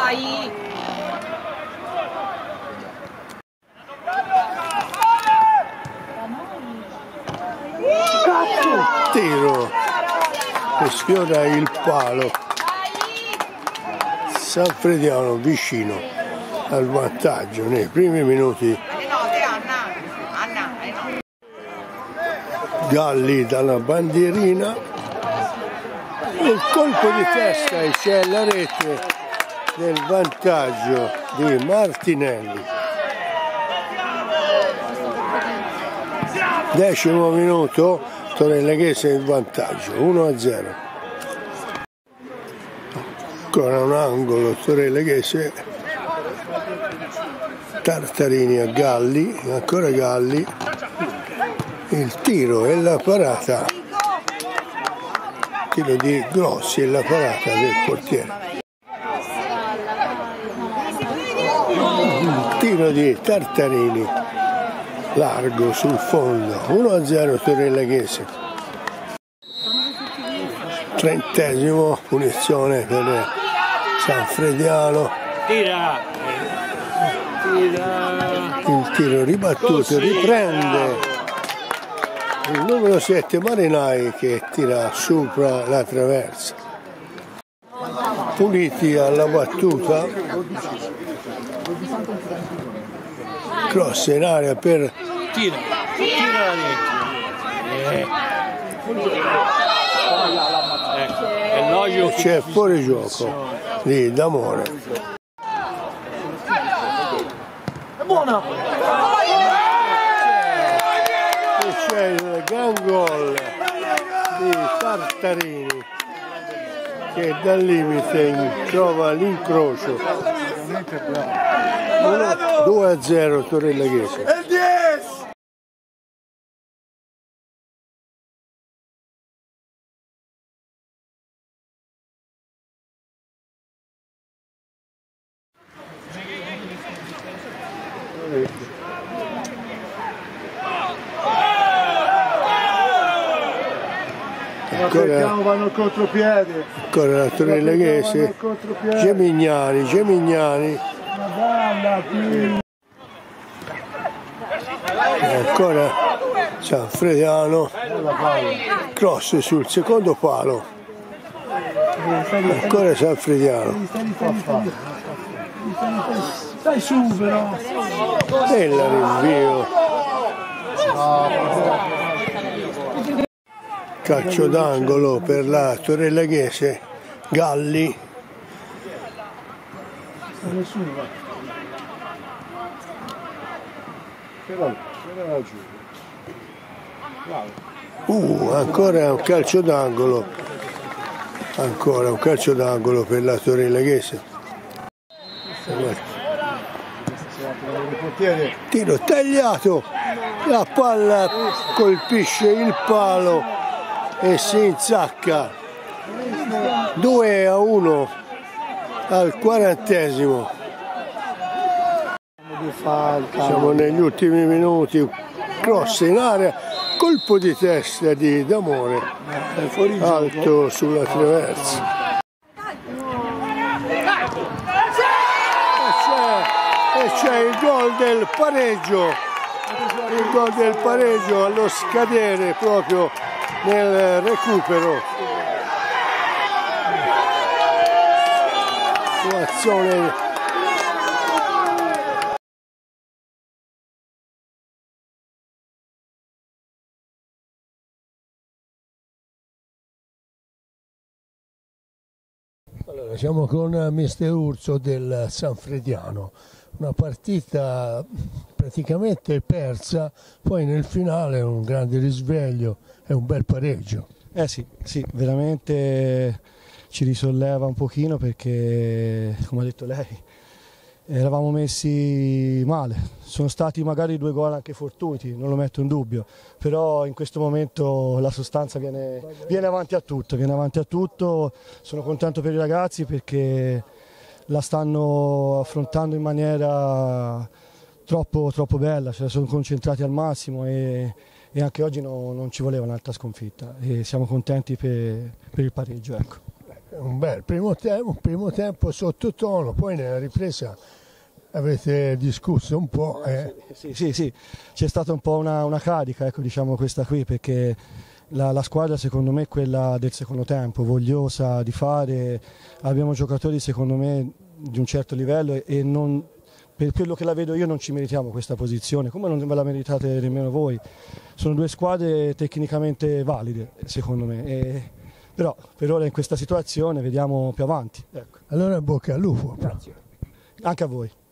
Dai! Tiro che sfiora il palo. Sanfrediano vicino al vantaggio nei primi minuti. Galli dalla bandierina, il colpo di testa e c'è la rete del vantaggio di Martinelli. 10° minuto, Torre Leghese in vantaggio, 1-0. Ancora un angolo, Torre Leghese, Tartarini a Galli, ancora Galli, il tiro e la parata, tiro di Grossi e la parata del portiere. Il tiro di Tartarini, largo sul fondo, 1-0 Torre Leghese. 30° punizione per Sanfrediano. Il tiro ribattuto, riprende il numero 7 Marinai che tira sopra la traversa. Puliti alla battuta, cross in area per tira e c'è fuori gioco di D'Amore. È buona! E c'è il gran gol di Tartarini che dal limite trova l'incrocio. 2-0 Torre Leghese. Ancora vanno al contropiede. Ancora la Torre Leghese. Gemignani. E ancora Sanfrediano. Cross sul secondo palo. Ancora Sanfrediano. Stai su però. E il rinvio. Calcio d'angolo per la Torre Leghese. Galli. Ancora un calcio d'angolo. Ancora un calcio d'angolo per la Torre Leghese. Tiro tagliato, la palla colpisce il palo e si insacca. 2-1 al 40°. Siamo negli ultimi minuti, cross in area, colpo di testa di D'Amore, alto sulla traversa. E c'è il gol del pareggio, allo scadere proprio nel recupero. Azione Allora, siamo con Mister Urso del Sanfrediano, una partita praticamente persa, poi nel finale un grande risveglio e un bel pareggio. Sì, veramente ci risolleva un pochino perché, come ha detto lei, eravamo messi male. Sono stati magari 2 gol anche fortuiti, non lo metto in dubbio, però in questo momento la sostanza viene avanti a tutto, sono contento per i ragazzi perché la stanno affrontando in maniera troppo bella, cioè sono concentrati al massimo e anche oggi non ci voleva un'altra sconfitta e siamo contenti per il pareggio. Ecco. un bel primo tempo sottotono, poi nella ripresa avete discusso un po'. Sì, c'è stata un po' una carica, ecco, diciamo questa qui, perché la squadra secondo me è quella del secondo tempo, vogliosa di fare, abbiamo giocatori secondo me di un certo livello e non, per quello che la vedo io non ci meritiamo questa posizione, come non ve la meritate nemmeno voi. Sono due squadre tecnicamente valide secondo me, però per ora in questa situazione vediamo più avanti. Ecco. Allora bocca al lupo. Grazie. Anche a voi.